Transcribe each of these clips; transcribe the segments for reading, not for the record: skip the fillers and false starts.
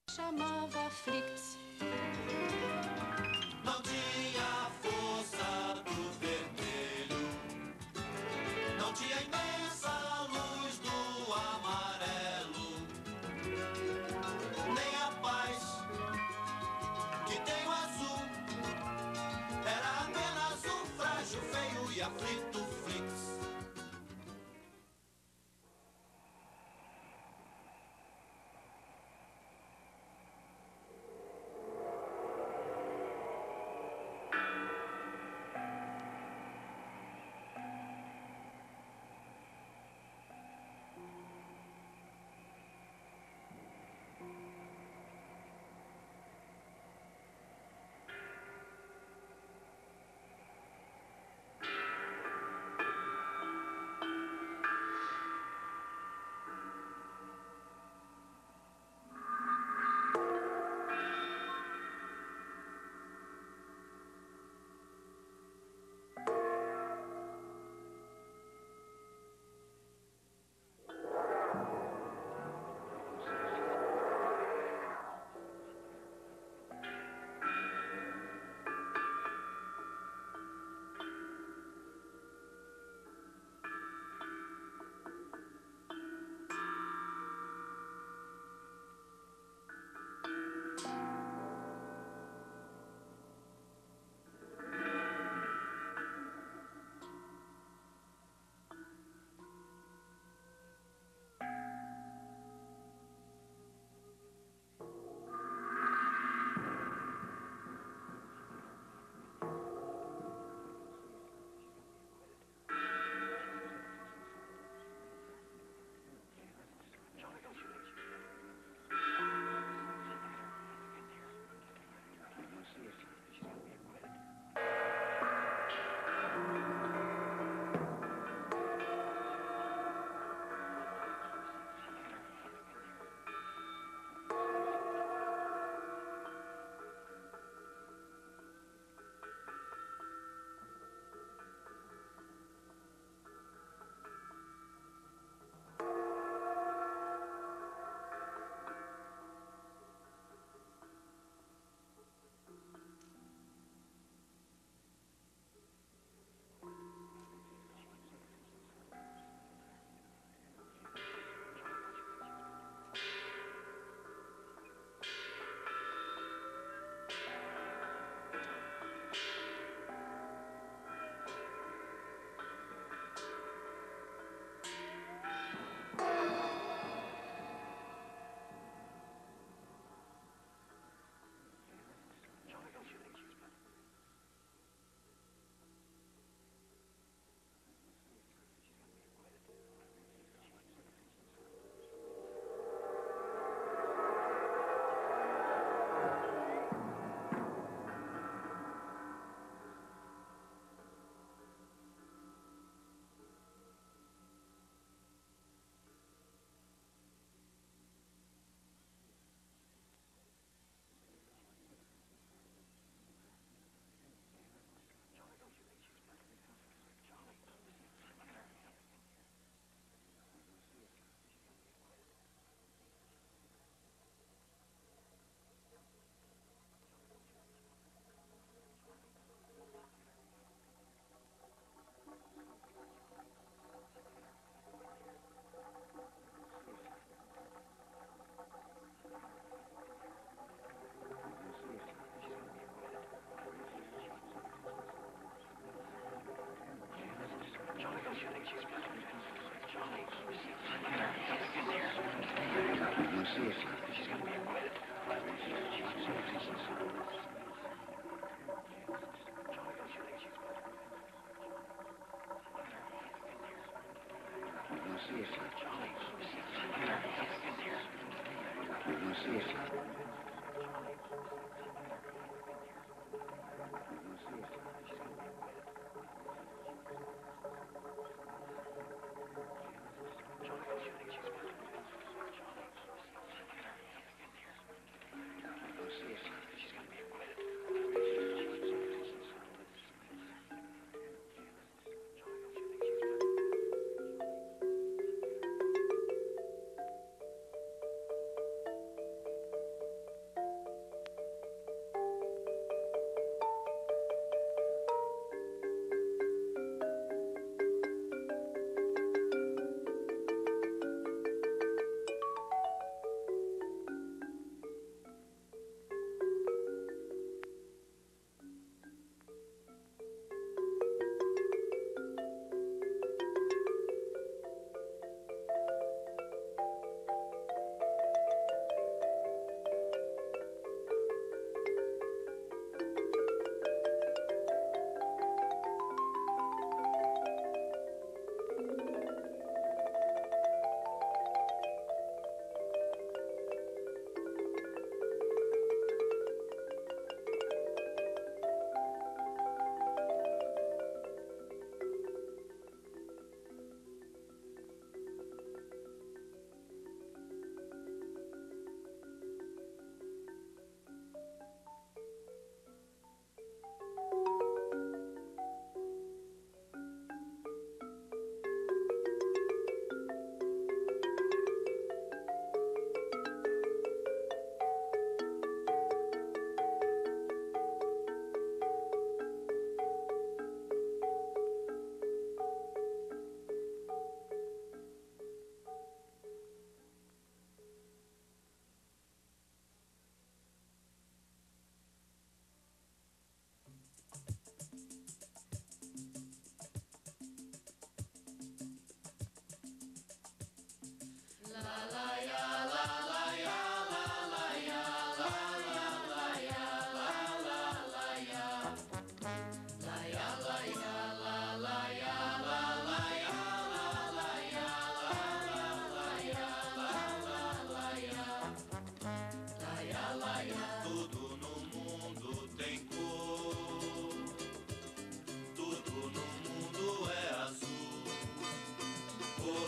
chamava Fritz. Não tinha a força do vermelho, não tinha a imensa luz do amarelo, nem a paz que tem o azul. Era apenas um frágil, feio e aflito Fritz.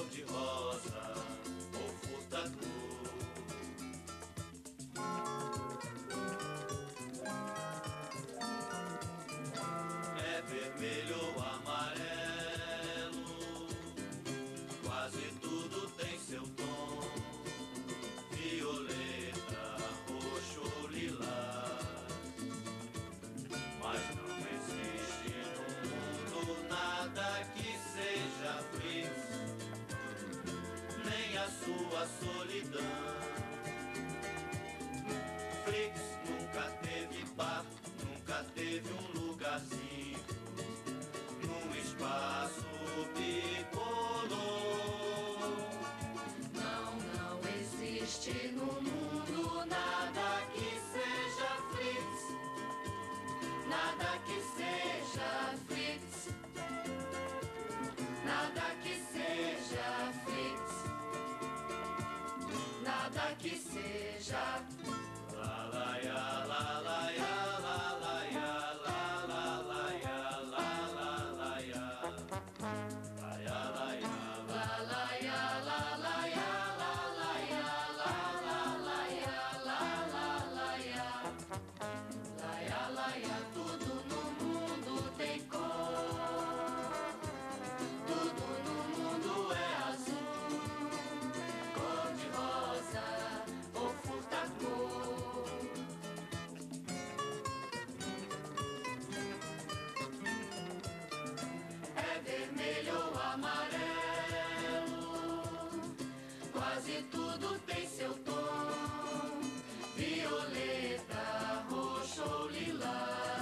cor-de-rosa ou furta-cor. É vermelho ou amarelo, quase tudo tem seu tom. Violeta, roxo ou lilás, mas não existe no mundo nada que seja feliz, nem a sua solidão. Flix nunca teve bar, nunca teve um lugarzinho num espaço bicolor. Não existe no mundo nada que seja Flix, nada que seja Flix, nada que seja Flix, nada que seja. La la ya, la la ya, la la ya, la la la ya, la la la ya, la ya la ya, La la ya, la la ya, la la ya, la la la ya, la la la ya, la ya, tudo no mundo tem cor, tudo no mundo é azul, cor de rosa ou furta-cor. É vermelho ou amarelo, quase tudo tem seu tom. Violeta, roxo ou lilás,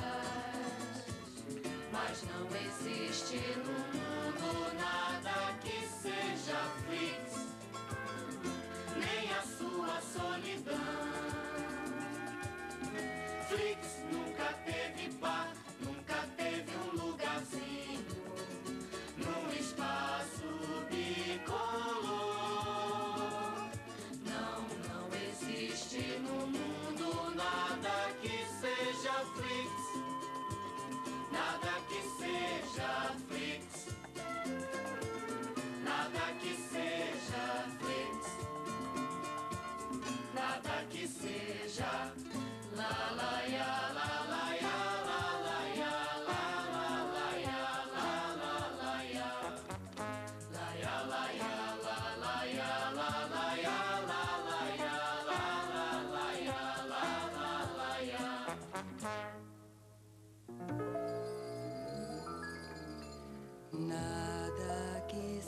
mas não existe no mundo nada que seja Flix, nem a sua solidão. Flix nunca teve bar, nunca teve um lugarzinho num espaço bicolor. Não existe no mundo nada que seja Flix, nada que seja Flix, nada que seja Flix, nada que seja. La la ya, la la ya, la la ya, la la la ya, la la la ya, la ya la ya, la la ya, la la ya, la la ya, la la la ya, la la la ya. Nada que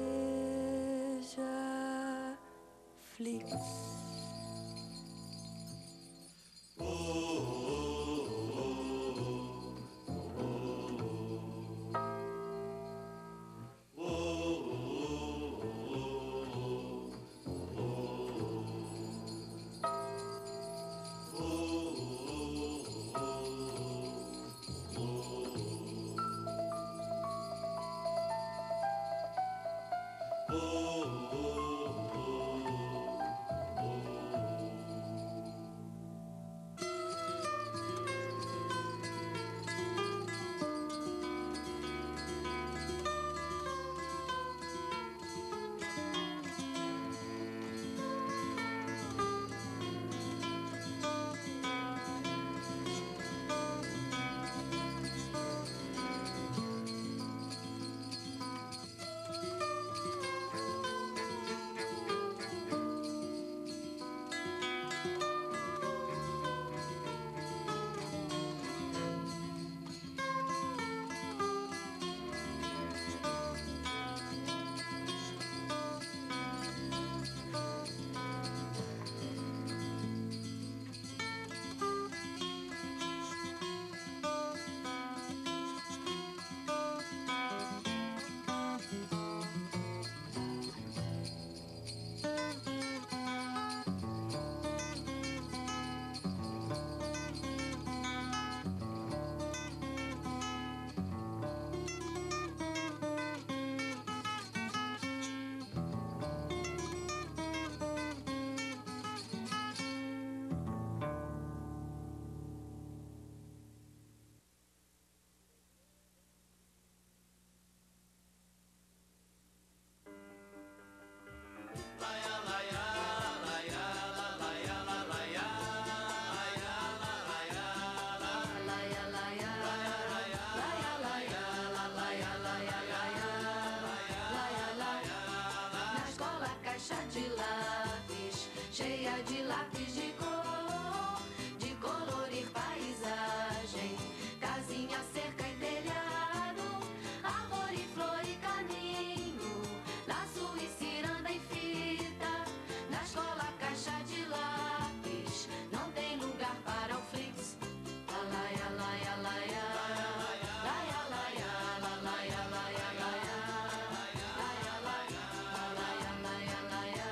seja Flix. cheia de lápis de cor, de colorir paisagem, casinha, cerca e telhado, árvore, flor e caminho, laço e ciranda e fita, na escola caixa de lápis, não tem lugar para o flix. Laia, laia, laia, laia, laia, laia, laia, laia, laia, laia, laia, laia, laia,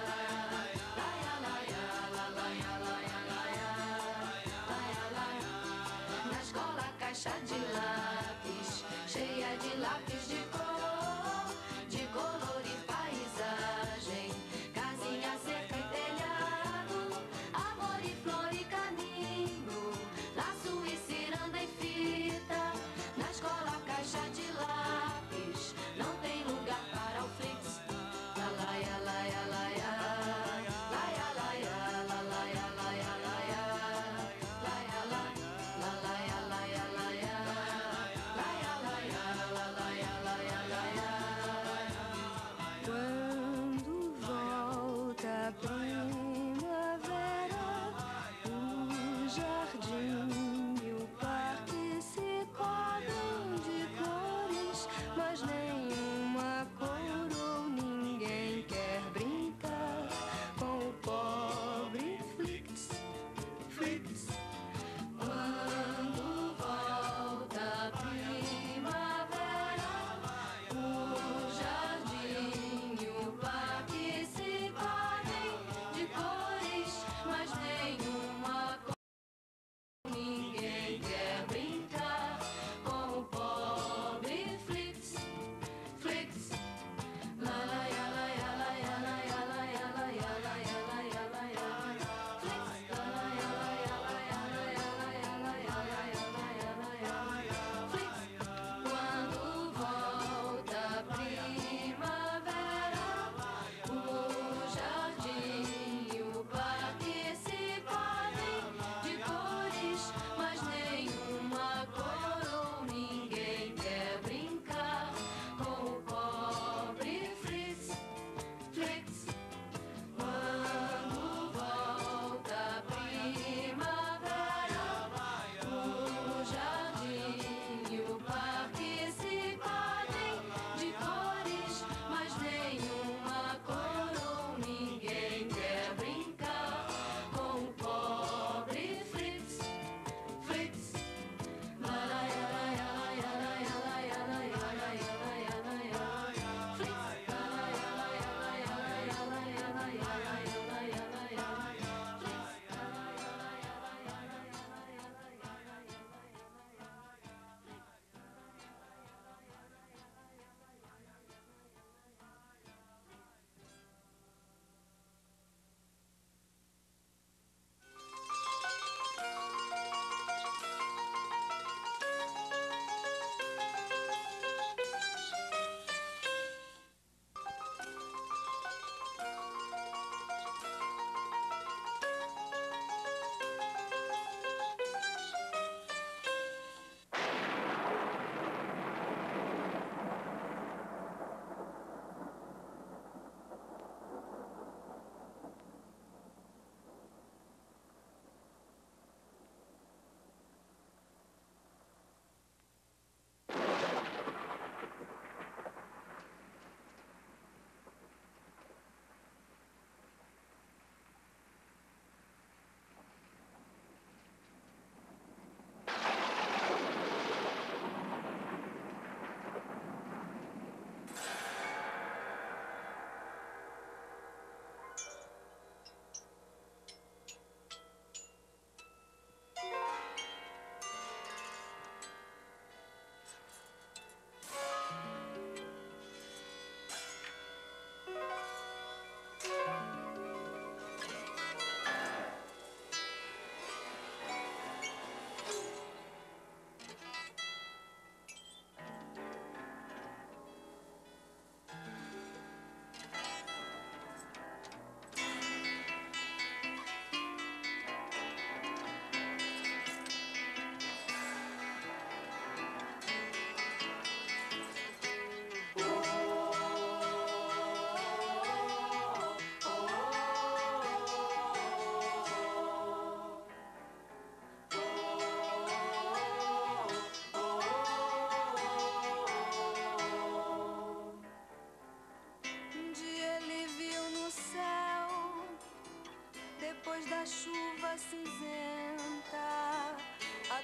na escola caixa de lápis, cheia de lápis de cor, de colorir paisagem, casinha, cerca e telhado, árvore, flor e caminho, laço e ciranda e fita, na escola caixa de lápis, não tem lugar para o flix. Laia, laia, laia, laia, laia, laia, laia, laia, laia, laia, laia, laia, laia, laia, laia, laia,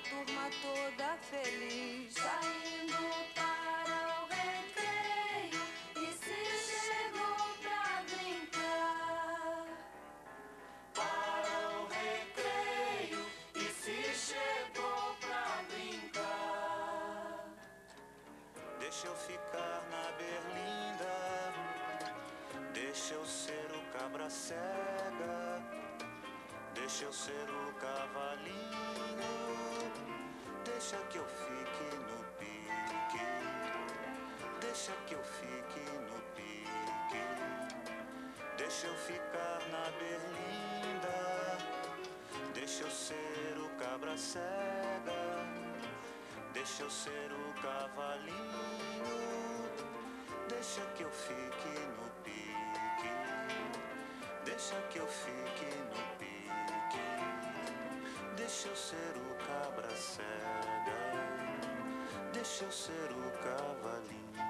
turma toda feliz, saindo para o recreio. E se chegou pra brincar? Para o recreio. E se chegou pra brincar? Deixa eu ficar na berlinda, deixa eu ser o cabra cega, deixa eu ser o cavalinho, deixa que eu fique no pique, deixa que eu fique no pique, deixa eu ficar na berlinda, deixa eu ser o cabra cega, deixa eu ser o cavalinho, deixa que eu fique no pique, deixa que eu fique no pique, deixa eu ser o cabra cega, deixa eu ser o cavalinho,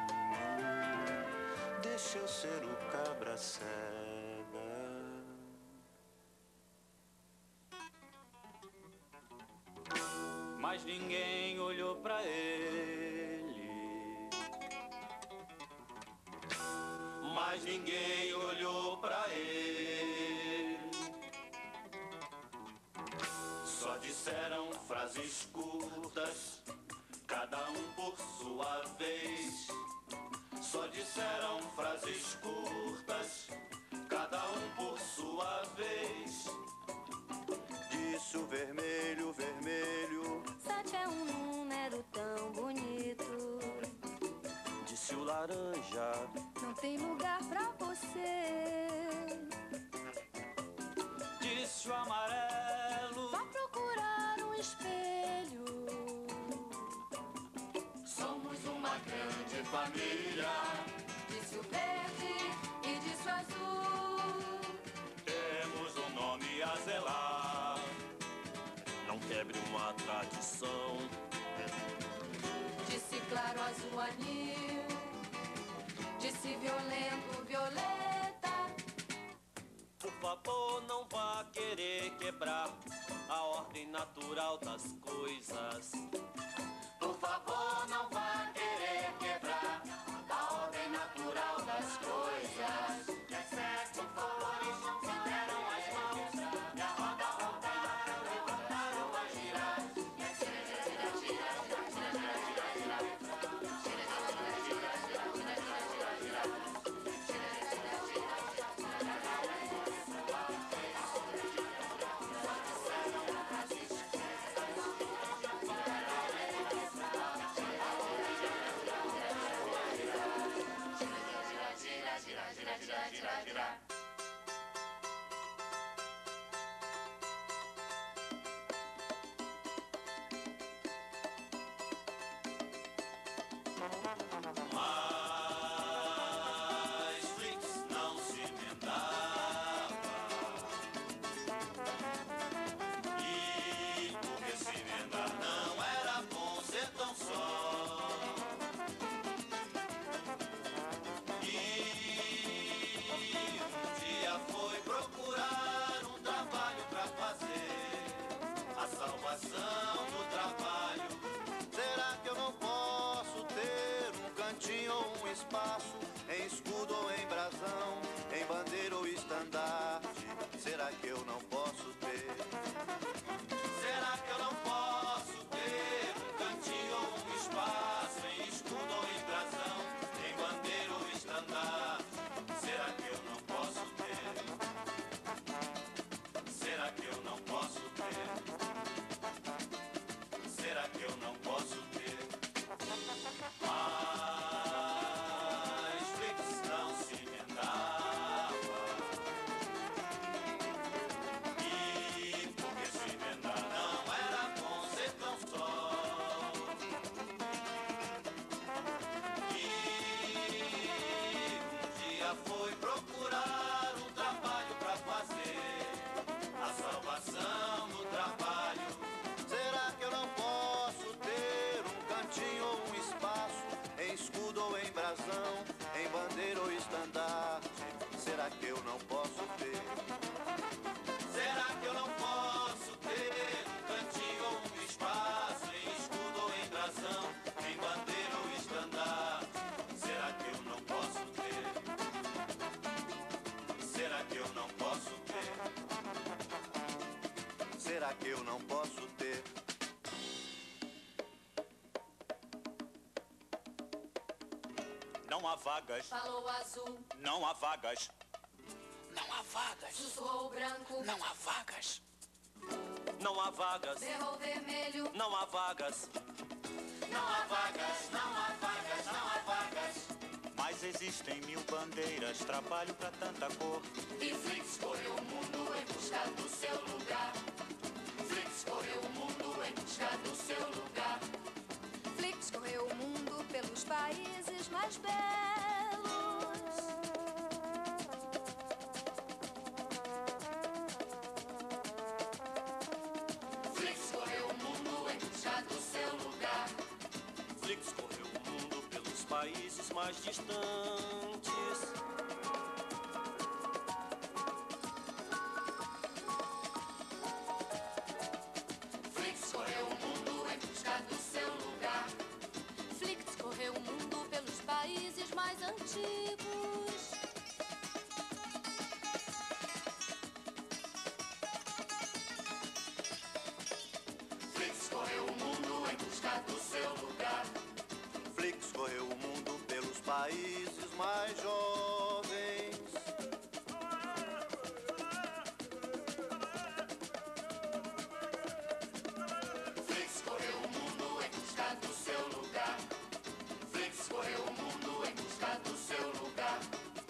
deixa eu ser o cabra cega. Mas ninguém olhou pra ele, mas ninguém olhou pra ele. Só disseram frases curtas, cada um por sua vez. Só disseram frases curtas, cada um por sua vez. Disse o vermelho, vermelho, 7 é um número tão bonito. disse o laranja, Não tem lugar pra você. Disse o amarelo, Vá procurar um espelho. Somos uma grande família. Disse o verde e disse o azul. temos um nome a zelar. Não quebre uma tradição. Disse claro, azul, anil. Disse violento, violeta. Por favor, não vá querer quebrar a ordem natural das coisas. Por favor, não vá querer quebrar a ordem natural das coisas. Por favor, se deram as mãos e a roda rodaram e voltaram a girar. Gira, gira, gira, gira, gira, gira, gira, gira, gira. Gira, gira, gira, gira, gira, gira, gira, gira. Gira, gira, gira, gira, gira, gira, gira, gira, gira. Mas Flix não se emendava. E porque se emendar não era bom ser tão só. E um dia foi procurar um trabalho pra fazer a salvação do trabalho. será que eu não posso ter um cantinho ou um espaço, em escudo ou em brasão, em bandeira ou estandarte? Será que eu não posso ter? Será que eu não posso ter um cantinho ou um espaço, em escudo ou em brasão, em bandeira ou estandarte? Será que eu não posso ter? Será que eu não posso ter? Será que eu não posso ter? Mas Flix não se emendava. E porque se emendar não era bom ser tão só. E um dia foi procurar um trabalho pra fazer a salvação do trabalho. Será que eu não posso ter um cantinho ou um espaço, em escudo ou em brasão, em bandeira ou estandarte? Será que eu não posso ter? Será que eu não posso ter um cantinho ou um espaço, que eu não posso ter? Será que eu não posso ter? Não há vagas, Falou o azul, não há vagas, Não há vagas. sussurrou o branco, Não há vagas. não há vagas, berrou o vermelho, não há vagas, não há vagas, não há vagas, não há vagas. mas existem 1000 bandeiras, trabalho pra tanta cor. E Flix correu o mundo em busca do seu lugar. Flix correu o mundo em busca do seu lugar. Flix correu o mundo pelos países mais belos. Flix correu o mundo em busca do seu lugar. Flix correu o mundo pelos países mais distantes. Flix correu o mundo em busca do seu lugar. Flix correu o mundo pelos países mais antigos. Flix correu o mundo em busca do seu lugar. Flix correu o mundo pelos países mais jovens. Flix correu o mundo em busca do seu lugar. Flix correu o mundo em busca do seu lugar.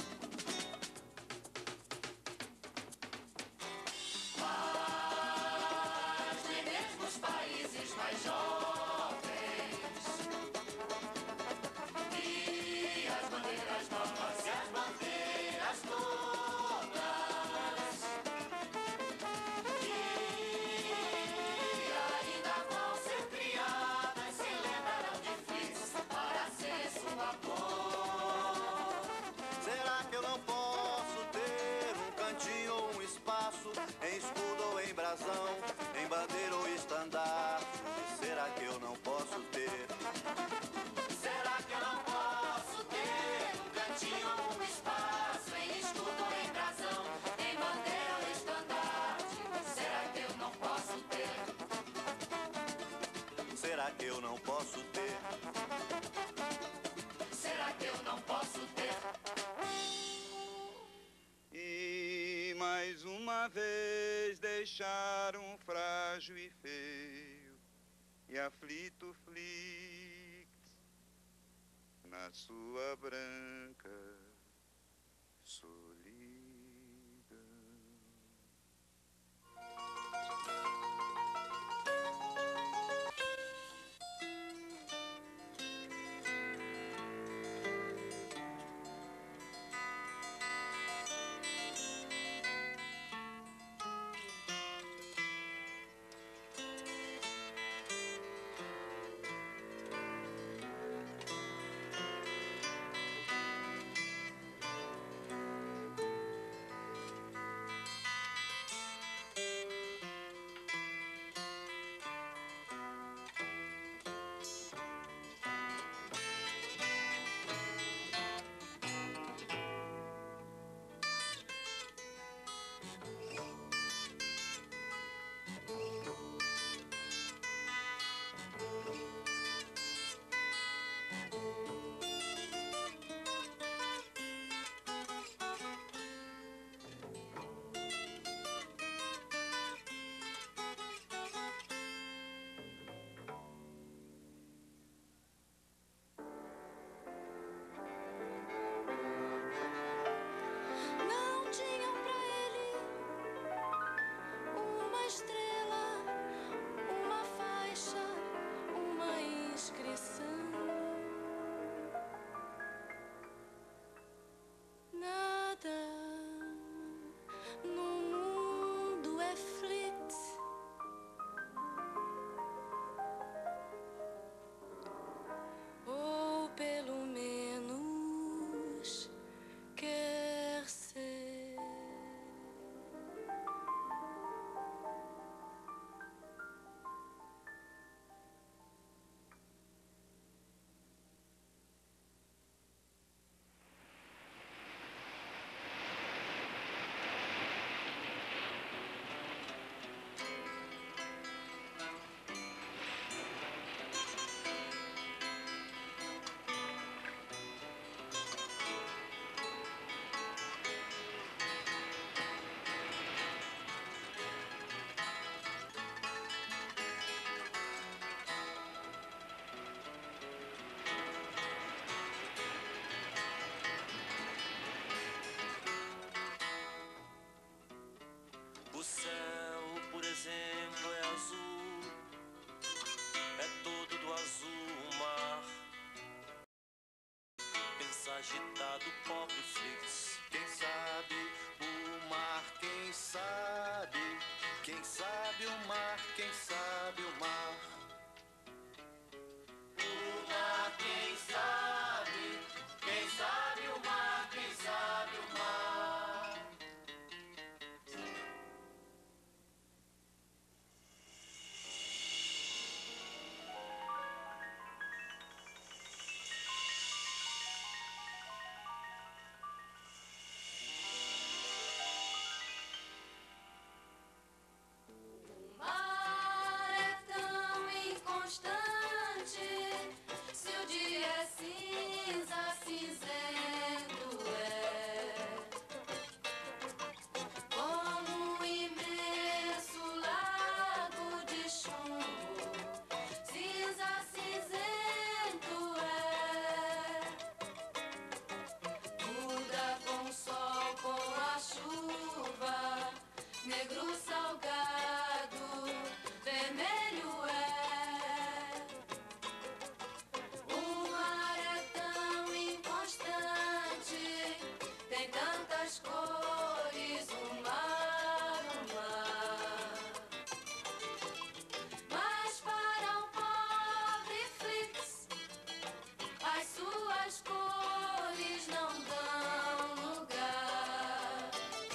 Mas nem mesmo os países mais jovens e as bandeiras novas e as bandeiras todas que ainda vão ser criadas se lembrarão de Flix para ser sua cor. Será que eu não posso ter um cantinho ou um espaço em escudo ou em brasão, em bandeira ou estandarte? Será que eu não posso ter? Será que eu não posso ter um cantinho ou um espaço em escudo ou em brasão, em bandeira ou estandarte? Será que eu não posso ter? Será que eu não posso ter? Será que eu não posso ter? E mais uma vez deixaram frágil e feio e aflito Flix na sua branca solidão. O céu, por exemplo, é azul, é todo do azul o mar. Pensa agitado, pobre Flix. Quem sabe o mar, quem sabe o mar, quem sabe o mar. O mar, quem sabe o mar, quem sabe o mar. O mar é tão inconstante, se o dia é cinza, cinzento é. Como um imenso lago de chumbo, cinza, cinzento é. Muda com o sol, com a chuva, negro salgado, vermelho é. O mar é tão inconstante, tem tantas cores, o mar, o mar. Mas para o pobre Flix, as suas cores não dão lugar.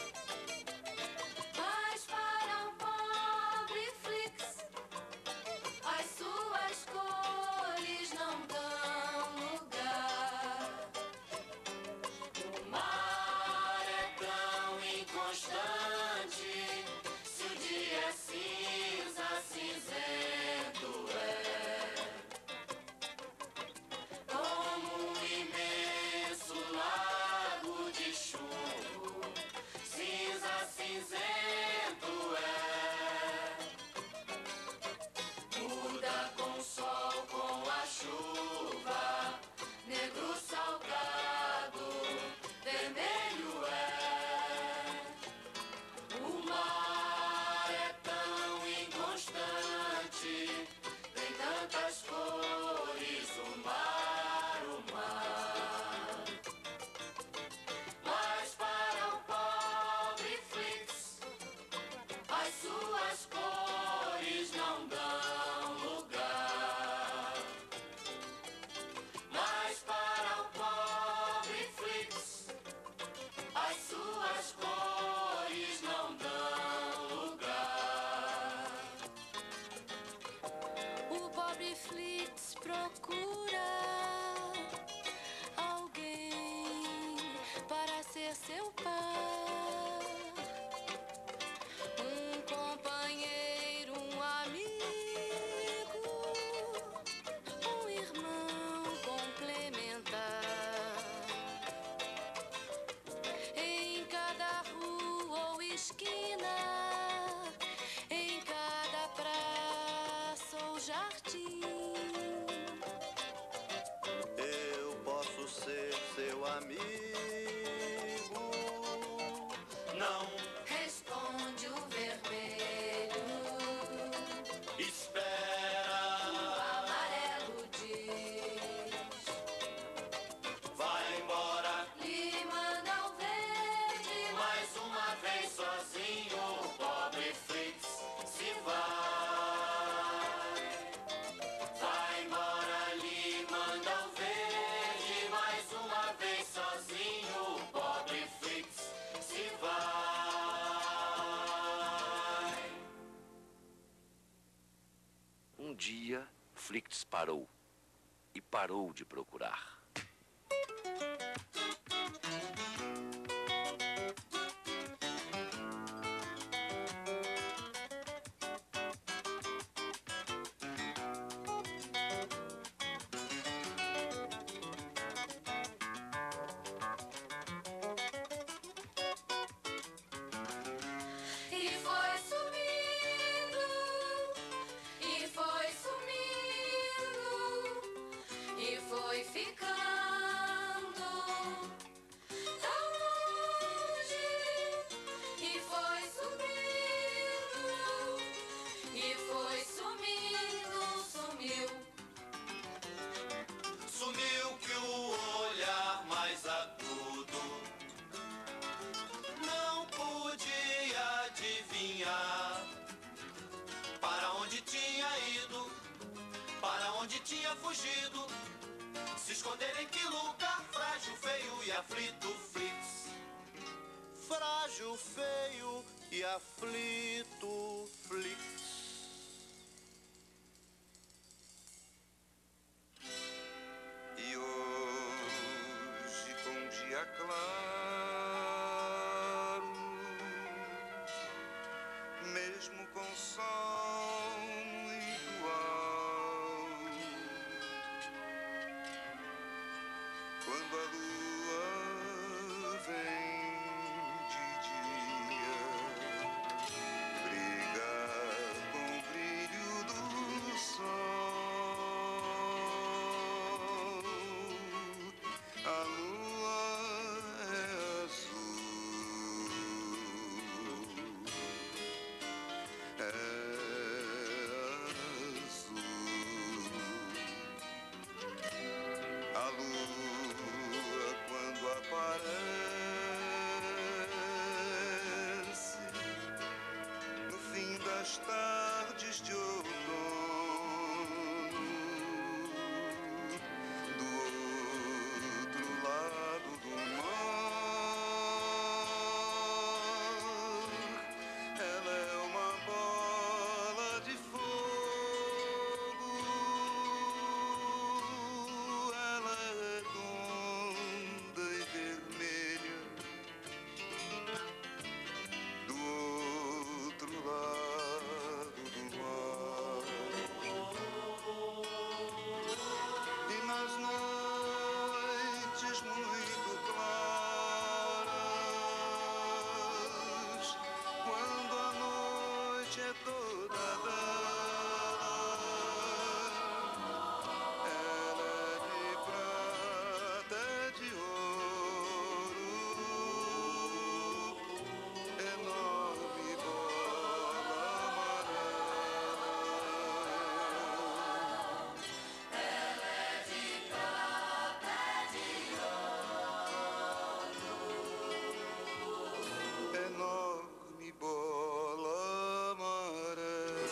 Mas para o pobre Flix, as suas cores não dão lugar. O mar é tão inconstante, se o dia é cinza, cinzento é. Como um imenso lago de chumbo, cinza, cinzento é. Muda com o sol, com a chuva, negro salgado, vermelho é. O mar é tão inconstante, tem tantas cores, o mar, o mar. Mas para o pobre Flix, as suas cores não dão lugar. Mas para o pobre Flix, as suas cores não dão lugar. O pobre Flix procura alguém para ser seu par, um companheiro, um amigo, um irmão complementar. Em cada rua ou esquina, em cada praça ou jardim, Eu posso ser seu amigo. Não responde o vermelho. espera, O amarelo diz, vai embora lhe manda o verde. mais uma vez sozinho. O pobre Flix se vai. Vai embora, lhe manda o verde mais uma vez sozinho. O pobre Flix se vai. Um dia, Flix parou e parou de procurar. E foi sumindo, e foi sumindo, e foi ficando. tinha fugido, se esconder em que lugar? Frágil, feio e aflito, Flix. Frágil, feio e aflito, Flix. E hoje, com dia claro, mesmo com sol muito alto, quando a lua vem de dia brigar com o brilho do sol, a lua é azul, é azul. A lua, quando aparece no fim das tardes de outono, do outro lado do mar, ela é uma bola de fogo. Ela é redonda e vermelha, do outro lado do mar. E nas noites muito claras, quando a noite é toda dela, ela é de prata, é de ouro, enorme bola amarela. Enorme bola amarela.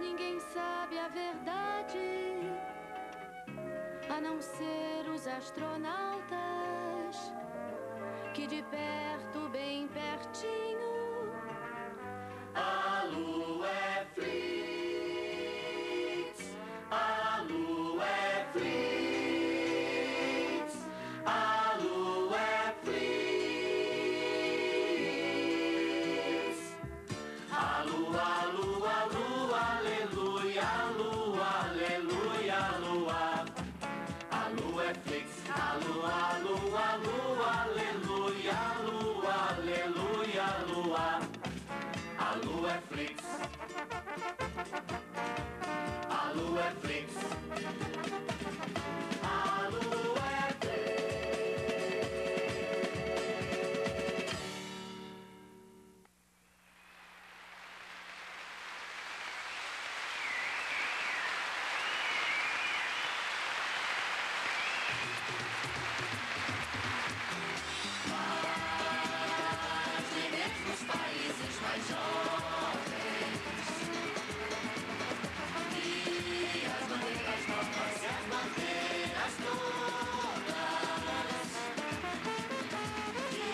ninguém sabe a verdade, a não ser os astronautas, que de perto, bem pertinho, a lua é Flix, a lua é Flix, a lua é Flix. A lua, lua, lua, aleluia, lua, aleluia, lua. A lua é Flix, a lua, lua, lua, aleluia, lua, aleluia, lua. A lua é Flix, a lua é Flix, a lua é Flix. Mas nem mesmo os países mais jovens e as bandeiras novas e as bandeiras todas que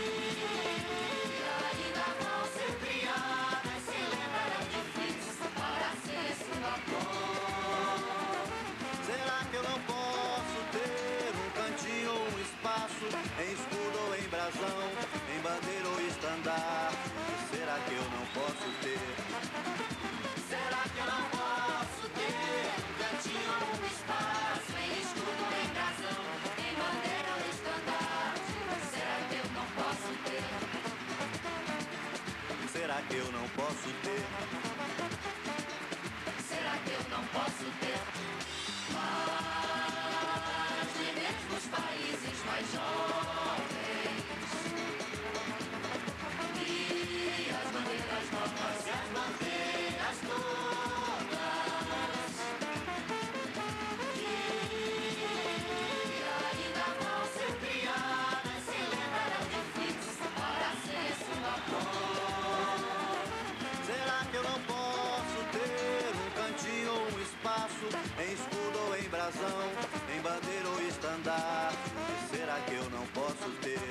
ainda vão ser criadas se lembrarão de Flix para ser sua cor. Será que eu não posso ter um cantinho ou um espaço em escudo ou em brasão, em bandeira ou estandarte? Será que eu não posso ter? Será que eu não posso ter um cantinho ou um espaço em escudo, em brasão, em bandeira ou estandarte? Será que eu não posso ter? Será que eu não posso ter? Será que eu não posso ter? Mas nem mesmo os países mais jovens e as bandeiras novas e as bandeiras todas que ainda vão ser criadas se lembrarão de Flix para ser sua cor. Será que eu não posso ter um cantinho ou um espaço em escudo ou em brasão, em bandeira ou estandarte? Será que eu não posso ter?